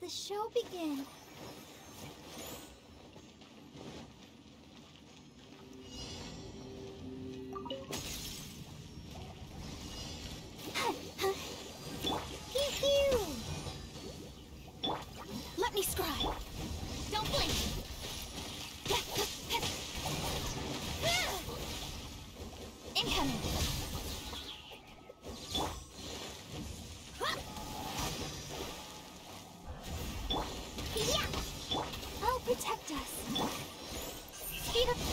the show begin. Pew-pew! Let me scribe. Don't blink. Incoming. Yeah! I'll protect us. Speed up.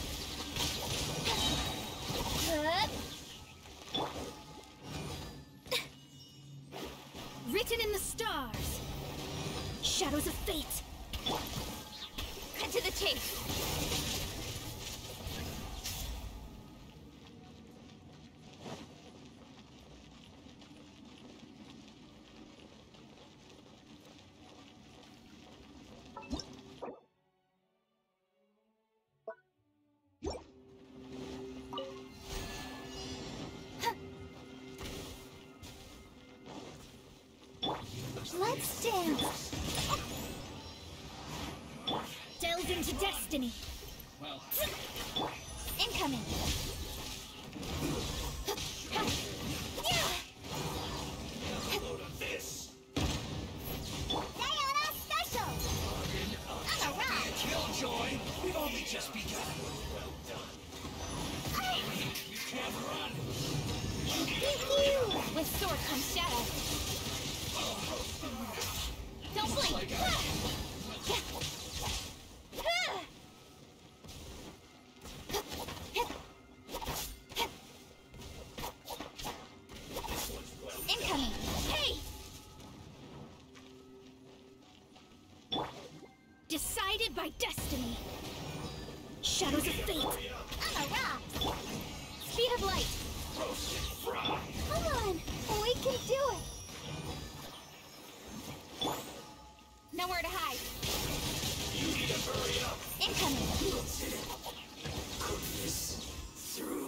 Written in the stars. Shadows of fate. Cut to the chase. Let's dance! Delve into destiny! Well, Incoming! load of this. Diana Special! I'm a rock! Killjoy, we've only just begun. Well done. You can't run. Pew-pew! With sword comes shadow. Don't blink! Like Incoming! Hey! Decided by destiny. Shadows of fate. I'm a rock! Speed of light. roasted fry. Come on! We can do it! Nowhere to hide. You need to hurry up. Incoming! Cook this through.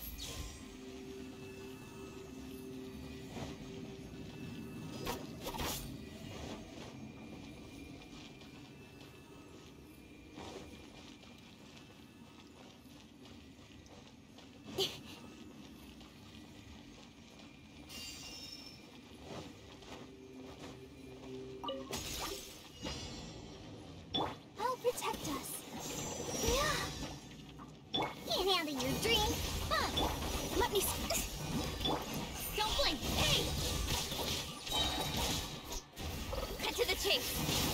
I'll protect us. Yeah. Can't handle your dream. Huh. Let me. Don't blink. Hey. Cut to the chase.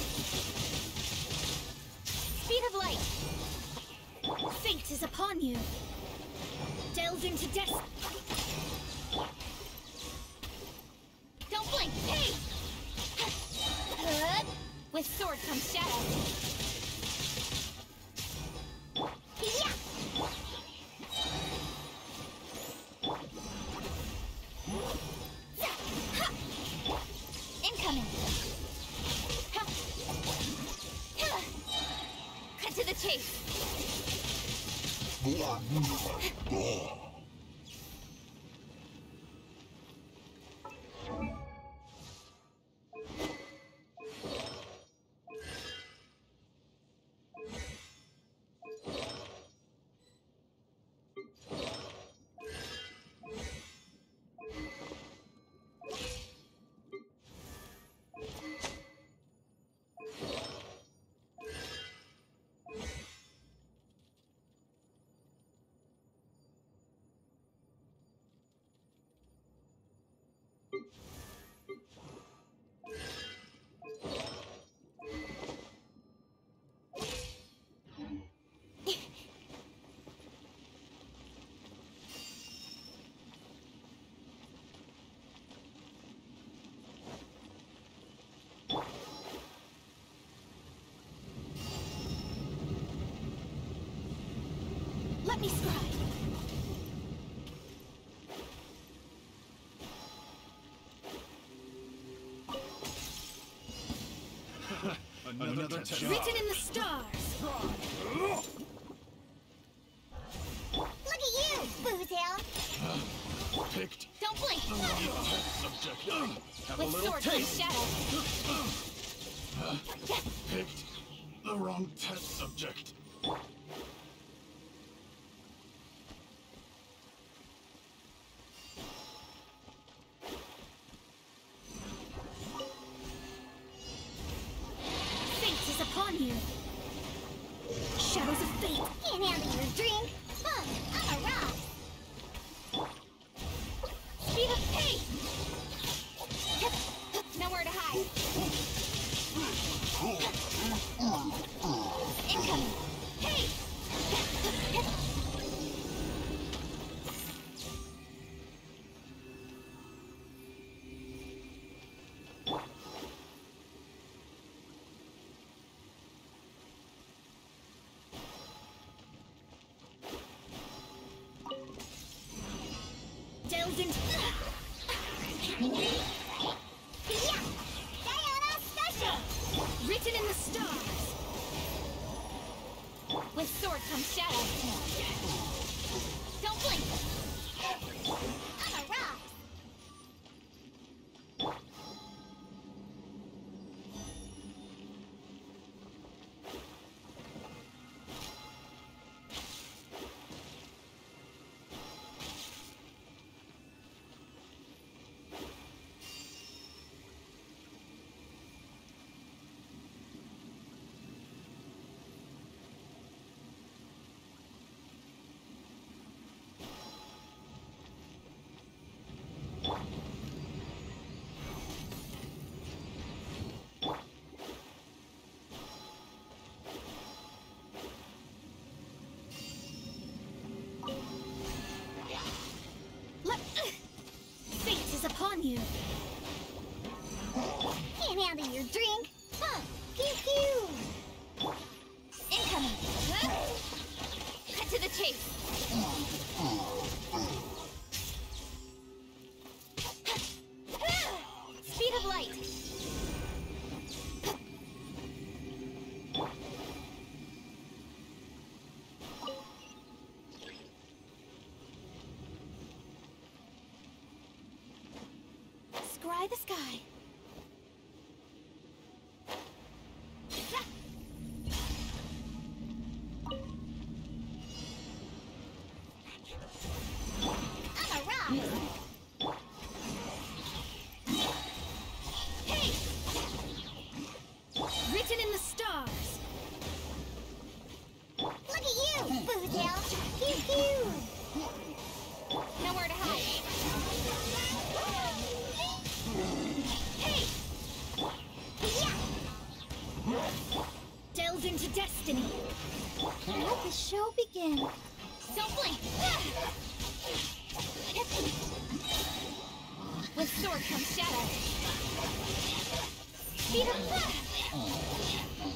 Speed of light. Fate is upon you. Delve into destiny. Don't blink. Hey. With sword comes shadow. Yeah. Incoming. Cut to the chase. Let me scribe. Another test. Written in the stars. Look at you, Boozle. Picked. Don't blink. Subject. Have a With little sword comes taste. shadow. Picked the wrong test subject. Fate is upon you. Shadows of fate. Can't handle your drink. I'm a rock. Speed of fate. Nowhere to hide. Incoming. Hey. Delves into... Yeah! Diana Special! Written in the stars! With sword comes shadow. Don't blink! I'm a rock! Fate is upon you. Can't handle your drink. Pew pew. Incoming. Cut to the chase. Speed of light. Scry the sky. I'm a rock. Hey! Written in the stars. Look at you, Boozle. Pew pew. Nowhere to hide. Hey! Yeah! Delves into destiny. Let the show begin. Don't blink. With sword comes shadow. Speed of...